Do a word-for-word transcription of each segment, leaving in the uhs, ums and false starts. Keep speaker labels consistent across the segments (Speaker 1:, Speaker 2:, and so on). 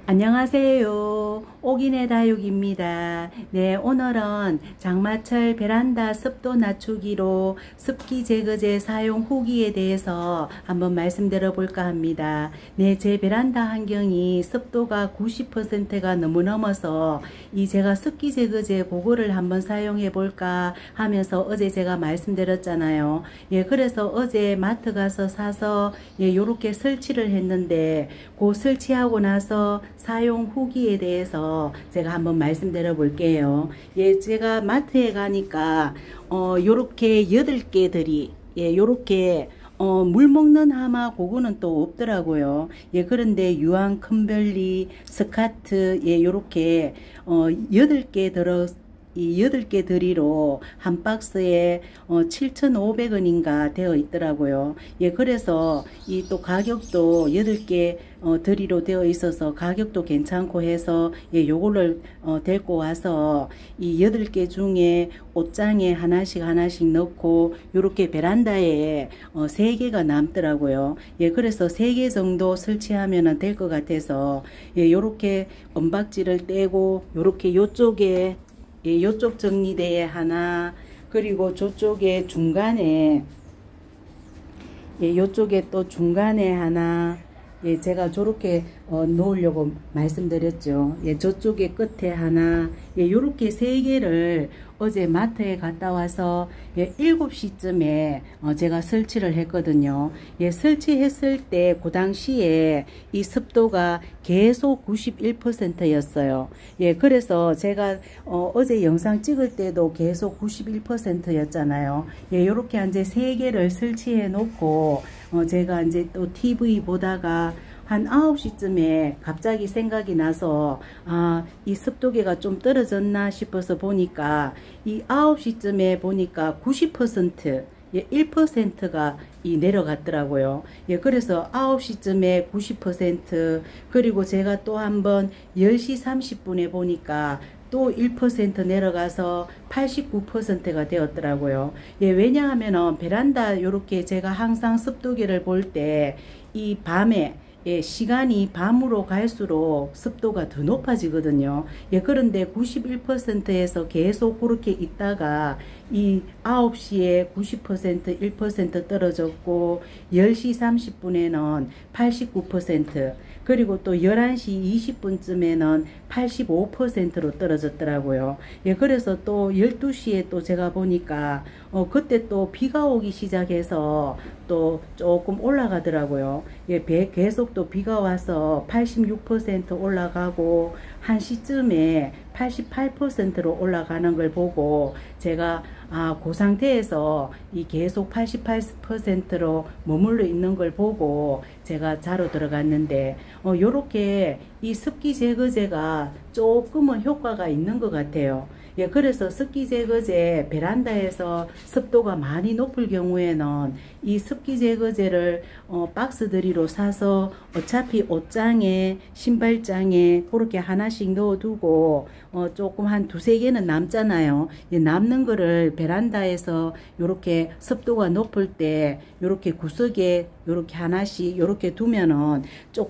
Speaker 1: 안녕하세요. 옥인의 다육입니다. 네, 오늘은 장마철 베란다 습도 낮추기로 습기 제거제 사용 후기에 대해서 한번 말씀드려 볼까 합니다. 네, 제 베란다 환경이 습도가 구십 퍼센트가 너무 넘어서 이 제가 습기 제거제 그거를 한번 사용해 볼까 하면서 어제 제가 말씀드렸잖아요. 예, 그래서 어제 마트 가서 사서 예, 요렇게 설치를 했는데 그 설치하고 나서 사용 후기에 대해서 제가 한번 말씀드려 볼게요. 예, 제가 마트에 가니까 어 요렇게 여덟 개들이 예, 요렇게 어, 물 먹는 하마 그거는 또 없더라고요. 예, 그런데 유황 큰별리 스카트 예, 요렇게 어 여덟 개 들어 이 여덟 개 들이로 한 박스에 어, 칠천오백 원인가 되어 있더라고요. 예, 그래서 이 또 가격도 여덟 개 어, 들이로 되어 있어서 가격도 괜찮고 해서 예, 요거를 어, 데리고 와서 이 여덟 개 중에 옷장에 하나씩 하나씩 넣고 요렇게 베란다에 어, 세 개가 남더라고요. 예, 그래서 세 개 정도 설치하면 될 것 같아서 예, 요렇게 은박지를 떼고 요렇게 요쪽에 예, 요쪽 정리대에 하나, 그리고 저쪽에 중간에, 예, 요쪽에 또 중간에 하나, 예, 제가 저렇게 어, 놓으려고 말씀드렸죠. 예, 저쪽에 끝에 하나, 예, 요렇게 세 개를 어제 마트에 갔다 와서 예, 일곱 시쯤에 어, 제가 설치를 했거든요. 예, 설치했을 때 그 당시에 이 습도가 계속 구십일 퍼센트였어요. 예, 그래서 제가 어, 어제 영상 찍을 때도 계속 구십일 퍼센트였잖아요. 예, 요렇게 이제 세 개를 설치해 놓고 어, 제가 이제 또 티비 보다가 한 아홉 시쯤에 갑자기 생각이 나서 아, 이 습도계가 좀 떨어졌나 싶어서 보니까 이 아홉 시쯤에 보니까 구십 퍼센트 예, 일 퍼센트가 이 내려갔더라고요. 예, 그래서 아홉 시쯤에 구십 퍼센트 그리고 제가 또 한번 열 시 삼십 분에 보니까 또 일 퍼센트 내려가서 팔십구 퍼센트가 되었더라고요. 예, 왜냐하면은 베란다 요렇게 제가 항상 습도계를 볼 때 이 밤에 예, 시간이 밤으로 갈수록 습도가 더 높아지거든요. 예, 그런데 구십일 퍼센트에서 계속 그렇게 있다가 이 아홉 시에 구십 퍼센트, 일 퍼센트 떨어졌고 열 시 삼십 분에는 팔십구 퍼센트 그리고 또 열한 시 이십 분쯤에는 팔십오 퍼센트로 떨어졌더라고요. 예, 그래서 또 열두 시에 또 제가 보니까 어, 그때 또 비가 오기 시작해서 또 조금 올라가더라고요. 예, 배, 계속 또 비가 와서 팔십육 퍼센트 올라가고 한 시쯤에 팔십팔 퍼센트로 올라가는 걸 보고 제가 아, 그 상태에서 이 계속 팔십팔 퍼센트로 머물러 있는 걸 보고 제가 자러 들어갔는데 어, 요렇게 이 습기 제거제가 조금은 효과가 있는 것 같아요. 예, 그래서 습기 제거제 베란다에서 습도가 많이 높을 경우에는 이 습기 제거제를 어, 박스들이로 사서 어차피 옷장에 신발장에 그렇게 하나씩 넣어두고 어, 조금 한 두세 개는 남잖아요. 예, 남는 거를 베란다에서 요렇게 습도가 높을 때 요렇게 구석에 요렇게 하나씩 요렇게 두면은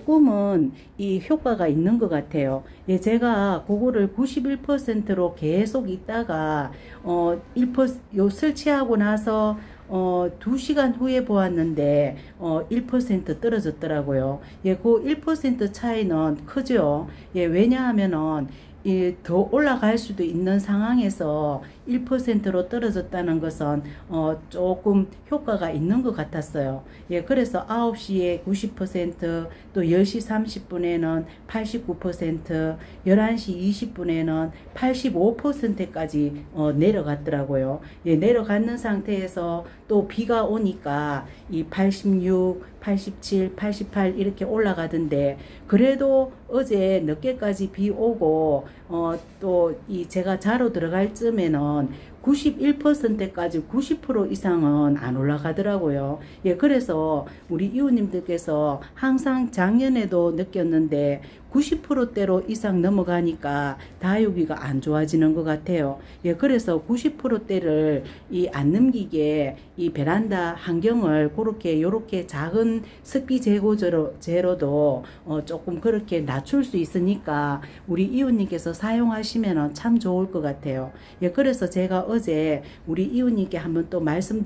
Speaker 1: 조금은 이 효과가 있는 것 같아요. 예, 제가 그거를 구십일 퍼센트로 계속 있다가 어 일 퍼센트 요 설치하고 나서 어, 두 시간 후에 보았는데, 어, 일 퍼센트 떨어졌더라고요. 예, 그 일 퍼센트 차이는 크죠. 예, 왜냐하면은, 예, 더 올라갈 수도 있는 상황에서 일 퍼센트로 떨어졌다는 것은 어, 조금 효과가 있는 것 같았어요. 예, 그래서 아홉 시에 구십 퍼센트, 또 열 시 삼십 분에는 팔십구 퍼센트, 열한 시 이십 분에는 팔십오 퍼센트까지 어, 내려갔더라고요. 예, 내려가는 상태에서 또 비가 오니까 이 팔십육, 팔십칠, 팔십팔 이렇게 올라가던데 그래도 어제 늦게까지 비 오고 어, 또 이 제가 자로 들어갈 쯤에는 구십일 퍼센트까지 구십 퍼센트 이상은 안 올라가더라고요. 예, 그래서 우리 이웃님들께서 항상 작년에도 느꼈는데 구십 퍼센트대로 이상 넘어가니까 다육이가 안 좋아지는 것 같아요. 예, 그래서 구십 퍼센트대를 이 안 넘기게 이 베란다 환경을 그렇게 요렇게 작은 습기 제거제로 제로도 어, 조금 그렇게 낮출 수 있으니까 우리 이웃님께서 사용하시면 참 좋을 것 같아요. 예, 그래서 제가 어제 우리 이웃님께 한번 또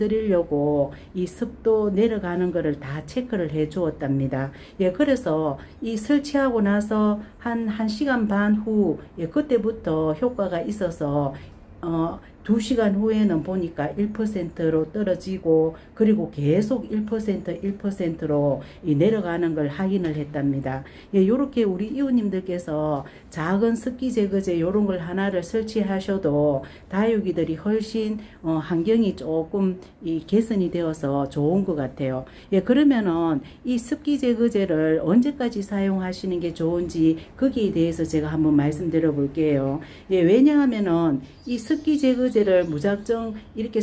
Speaker 1: 말씀드리려고 이 습도 내려가는 거를 다 체크를 해 주었답니다. 예, 그래서 이 설치하고 나서 한, 한 시간 반 후, 예, 그때부터 효과가 있어서, 어, 두 시간 후에는 보니까 일 퍼센트로 떨어지고 그리고 계속 일 퍼센트 일 퍼센트로 이 내려가는 걸 확인을 했답니다. 예, 요렇게 우리 이웃님들께서 작은 습기 제거제 요런 걸 하나를 설치하셔도 다육이들이 훨씬 어, 환경이 조금 이 개선이 되어서 좋은 것 같아요. 예, 그러면은 이 습기 제거제를 언제까지 사용하시는 게 좋은지 거기에 대해서 제가 한번 말씀드려 볼게요. 예, 왜냐하면은 이 습기 제거제 를 무작정 이렇게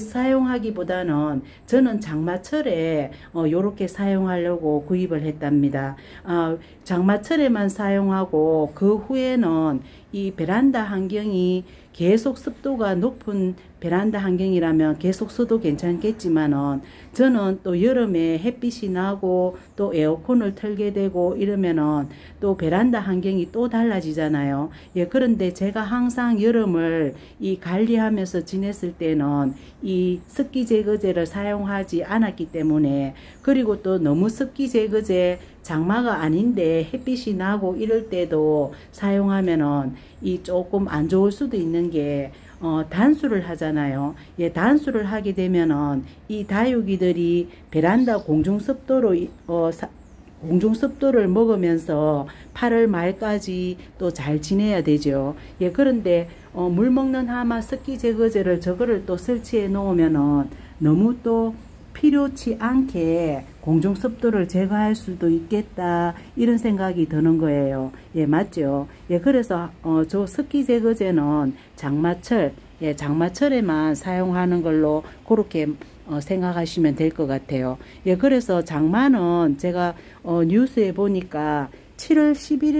Speaker 1: 사용하기보다는 저는 장마철에 어, 요렇게 사용하려고 구입을 했답니다. 어, 장마철에만 사용하고 그 후에는 이 베란다 환경이 계속 습도가 높은 베란다 환경이라면 계속 써도 괜찮겠지만은 저는 또 여름에 햇빛이 나고 또 에어컨을 틀게 되고 이러면은 또 베란다 환경이 또 달라지잖아요. 예, 그런데 제가 항상 여름을 이 관리하면서 지냈을 때는 이 습기 제거제를 사용하지 않았기 때문에 그리고 또 너무 습기 제거제 장마가 아닌데 햇빛이 나고 이럴 때도 사용하면은 이 조금 안 좋을 수도 있는 게 어, 단수를 하잖아요. 예, 단수를 하게 되면은 이 다육이들이 베란다 공중 습도로 어, 사, 공중 습도를 먹으면서 팔월 말까지 또 잘 지내야 되죠. 예, 그런데 어, 물 먹는 하마 습기 제거제를 저거를 또 설치해 놓으면은 너무 또 필요치 않게 공중 습도를 제거할 수도 있겠다 이런 생각이 드는 거예요. 예, 맞죠? 예, 그래서 어, 저 습기 제거제는 장마철, 예, 장마철에만 사용하는 걸로 그렇게 어, 생각하시면 될 것 같아요. 예, 그래서 장마는 제가 어, 뉴스에 보니까 칠월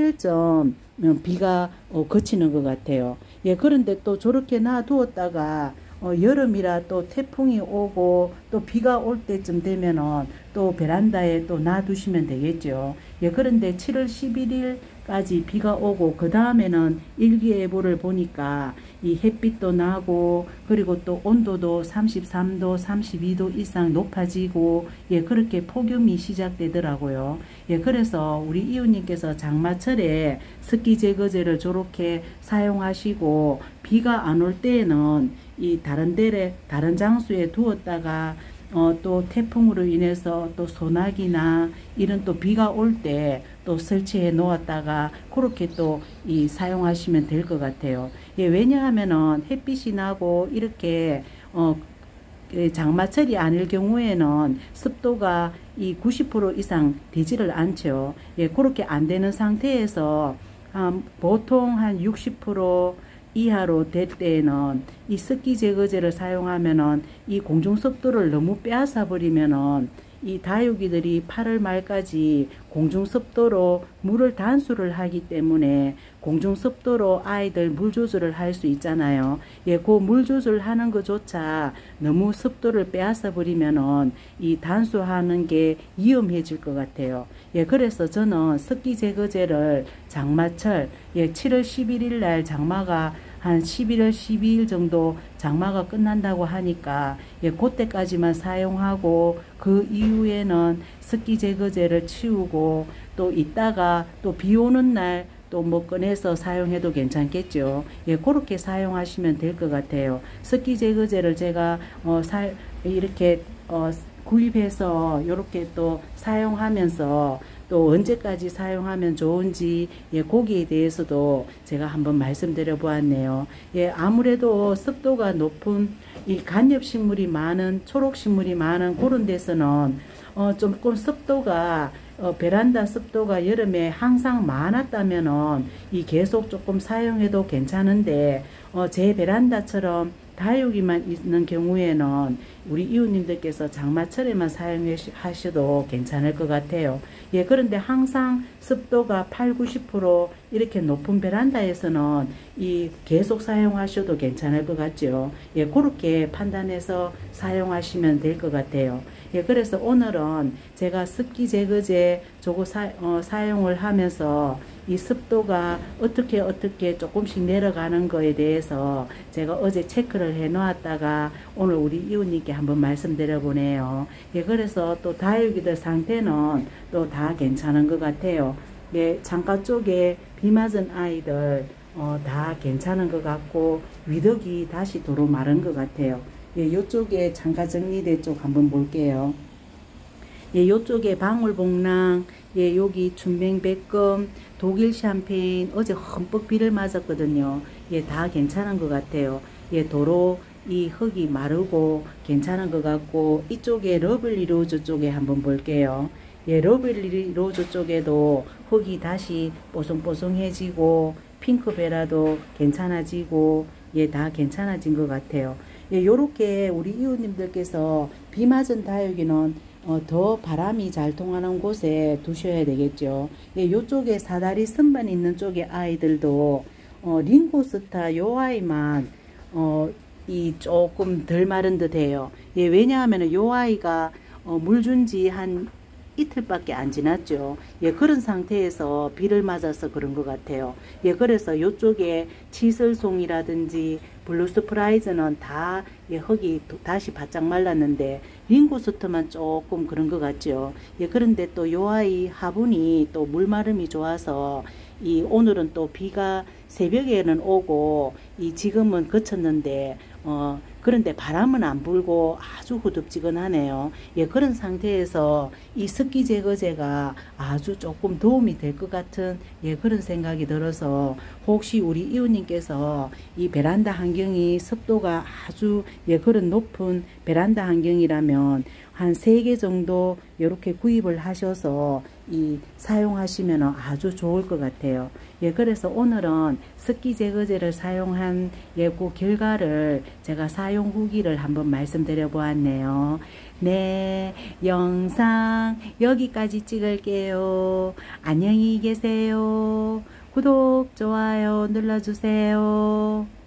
Speaker 1: 십일일쯤 비가 어, 그치는 것 같아요. 예, 그런데 또 저렇게 놔두었다가 어, 여름이라 또 태풍이 오고 또 비가 올 때쯤 되면은 또 베란다에 또 놔두시면 되겠죠. 예, 그런데 칠월 십일일까지 비가 오고 그 다음에는 일기예보를 보니까 이 햇빛도 나고 그리고 또 온도도 삼십삼 도 삼십이 도 이상 높아지고 예, 그렇게 폭염이 시작되더라고요. 예, 그래서 우리 이웃님께서 장마철에 습기 제거제를 저렇게 사용하시고 비가 안 올 때에는 이 다른 데에 다른 장소에 두었다가 어, 또 태풍으로 인해서 또 소나기나 이런 또 비가 올 때 또 설치해 놓았다가 그렇게 또 이 사용하시면 될 것 같아요. 예, 왜냐하면은 햇빛이 나고 이렇게 어 장마철이 아닐 경우에는 습도가 이 구십 퍼센트 이상 되지를 않죠. 예, 그렇게 안 되는 상태에서 한 보통 한 육십 퍼센트 이하로 될 때에는 이 습기 제거제를 사용하면은 이 공중 습도를 너무 빼앗아 버리면은 이 다육이들이 팔월 말까지 공중 습도로 물을 단수를 하기 때문에 공중 습도로 아이들 물 조절을 할 수 있잖아요. 예, 그 물 조절하는 것조차 너무 습도를 빼앗아 버리면은 이 단수하는 게 위험해질 것 같아요. 예, 그래서 저는 습기 제거제를 장마철, 예, 칠월 십일일 날 장마가 한 십일월 십이일 정도 장마가 끝난다고 하니까 예, 그때까지만 사용하고 그 이후에는 습기 제거제를 치우고 또 있다가 또 비 오는 날 또 뭐 꺼내서 사용해도 괜찮겠죠. 예, 그렇게 사용하시면 될 것 같아요. 습기 제거제를 제가 어, 사, 이렇게 어, 구입해서 이렇게 또 사용하면서 또 언제까지 사용하면 좋은지 예, 거기에 대해서도 제가 한번 말씀드려 보았네요. 예, 아무래도 습도가 높은 이 간엽식물이 많은 초록식물이 많은 그런 데서는 어, 조금 습도가 어, 베란다 습도가 여름에 항상 많았다면은 이 계속 조금 사용해도 괜찮은데 어, 제 베란다처럼 다육이만 있는 경우에는 우리 이웃님들께서 장마철에만 사용하셔도 괜찮을 것 같아요. 예, 그런데 항상 습도가 팔, 구십 퍼센트 이렇게 높은 베란다에서는 이 계속 사용하셔도 괜찮을 것 같죠. 예, 그렇게 판단해서 사용하시면 될 것 같아요. 예, 그래서 오늘은 제가 습기 제거제 저거 사, 어, 사용을 하면서 이 습도가 어떻게 어떻게 조금씩 내려가는 거에 대해서 제가 어제 체크를 해 놓았다가 오늘 우리 이웃님께 한번 말씀드려 보네요. 예, 그래서 또 다육이들 상태는 또 다 괜찮은 것 같아요. 예, 창가 쪽에 비 맞은 아이들 어, 다 괜찮은 것 같고 위덕이 다시 도로 마른 것 같아요. 예, 요쪽에 창가 정리대 쪽 한번 볼게요. 예, 요쪽에 방울복랑, 예, 여기 춘뱅백금, 독일 샴페인, 어제 흠뻑 비를 맞았거든요. 예, 다 괜찮은 것 같아요. 예, 도로 이 흙이 마르고 괜찮은 것 같고, 이쪽에 러블리 로즈 쪽에 한번 볼게요. 예, 러블리 로즈 쪽에도 흙이 다시 뽀송뽀송해지고, 핑크베라도 괜찮아지고, 예, 다 괜찮아진 것 같아요. 예, 요렇게 우리 이웃님들께서 비 맞은 다육이는 어, 더 바람이 잘 통하는 곳에 두셔야 되겠죠. 예, 요쪽에 사다리 선반 있는 쪽에 아이들도 어, 링고스타 요 아이만 어, 이 조금 덜 마른 듯 해요. 예, 왜냐하면 요 아이가 어, 물 준 지 한 이틀밖에 안 지났죠. 예, 그런 상태에서 비를 맞아서 그런 것 같아요. 예, 그래서 요쪽에 치설송이라든지 블루스프라이즈는 다 예, 흙이 다시 바짝 말랐는데 링고스트만 조금 그런 것 같죠. 예, 그런데 또 요 아이 화분이 또 물마름이 좋아서 이 오늘은 또 비가 새벽에는 오고 이 지금은 그쳤는데 어 그런데 바람은 안 불고 아주 후덥지근하네요. 예, 그런 상태에서 이 습기 제거제가 아주 조금 도움이 될 것 같은 예, 그런 생각이 들어서 혹시 우리 이웃님께서 이 베란다 환경이 습도가 아주 예, 그런 높은 베란다 환경이라면 한 세 개 정도 이렇게 구입을 하셔서 이 사용하시면 아주 좋을 것 같아요. 예, 그래서 오늘은 습기 제거제를 사용한 예, 그 결과를 제가 사용 후기를 한번 말씀드려 보았네요. 네, 영상 여기까지 찍을게요. 안녕히 계세요. 구독, 좋아요 눌러주세요.